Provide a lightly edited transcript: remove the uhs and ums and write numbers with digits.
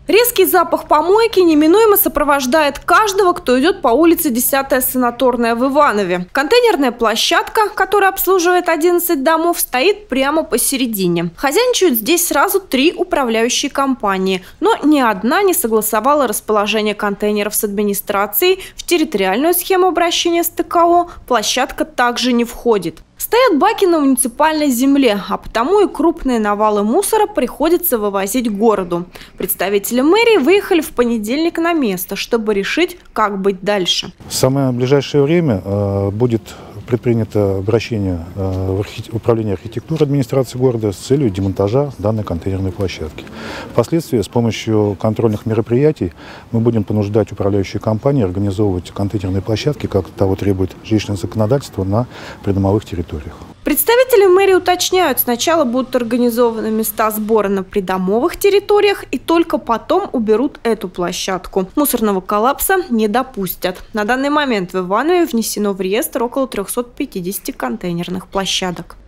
Резкий запах помойки неминуемо сопровождает каждого, кто идет по улице 10-я Санаторная в Иванове. Контейнерная площадка, которая обслуживает 11 домов, стоит прямо посередине. Хозяйничают здесь сразу 3 управляющие компании, но ни одна не согласовала расположение контейнеров с администрацией. В территориальную схему обращения с ТКО площадка также не входит. Стоят баки на муниципальной земле, а потому и крупные навалы мусора приходится вывозить к городу. Представители мэрии выехали в понедельник на место, чтобы решить, как быть дальше. В самое ближайшее время будет предпринято обращение в управление архитектуры администрации города с целью демонтажа данной контейнерной площадки. Впоследствии с помощью контрольных мероприятий мы будем понуждать управляющие компании организовывать контейнерные площадки, как того требует жилищное законодательство, на придомовых территориях. Представители мэрии уточняют, сначала будут организованы места сбора на придомовых территориях и только потом уберут эту площадку. Мусорного коллапса не допустят. На данный момент в Иванове внесено в реестр около 350 контейнерных площадок.